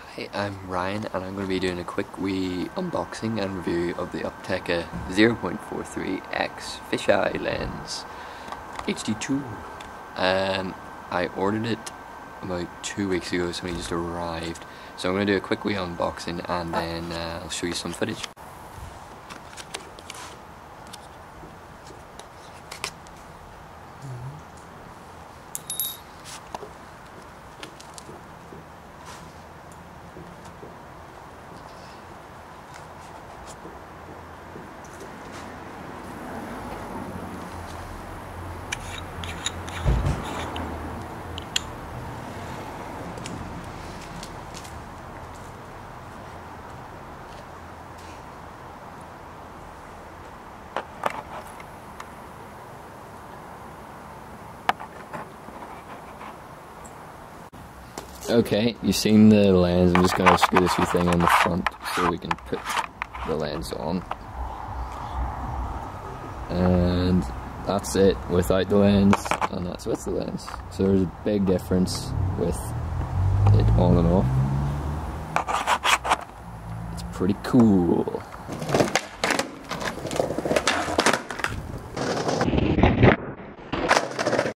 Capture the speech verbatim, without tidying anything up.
Hi, I'm Ryan and I'm going to be doing a quick wee unboxing and review of the Opteka zero point four three X Fisheye lens H D two. Um, I ordered it about two weeks ago, so it just arrived. So I'm going to do a quick wee unboxing and then uh, I'll show you some footage. Okay, you've seen the lens. I'm just going to screw this wee thing on the front so we can put the lens on. And that's it without the lens, and that's with the lens. So there's a big difference with it on and off. It's pretty cool.